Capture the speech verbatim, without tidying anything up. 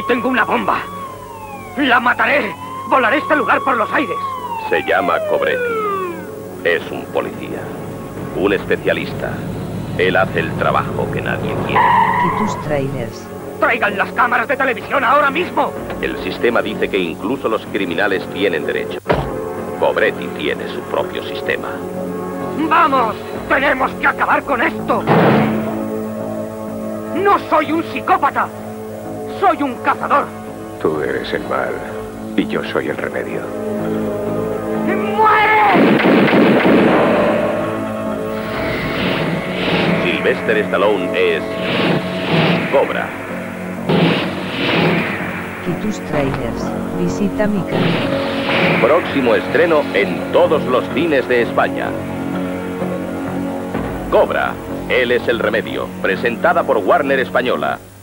tengo una bomba. La mataré. Volaré este lugar por los aires. Se llama Cobretti. Es un policía. Un especialista. Él hace el trabajo que nadie quiere. Quitus Trailers. ¡Traigan las cámaras de televisión ahora mismo! El sistema dice que incluso los criminales tienen derechos. Cobretti tiene su propio sistema. ¡Vamos! ¡Tenemos que acabar con esto! ¡No soy un psicópata! ¡Soy un cazador! Tú eres el mal y yo soy el remedio. ¡Muere! Sylvester Stallone es... Cobra. Quitus Trailers. Visita mi canal. Próximo estreno en todos los cines de España. Cobra. Él es el remedio. Presentada por Warner Española.